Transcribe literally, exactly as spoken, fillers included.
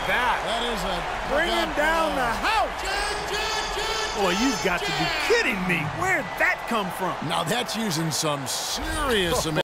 that? That is a Bringing down the house. Boy, you've got to be kidding me. Where'd that come from? Now that's using some serious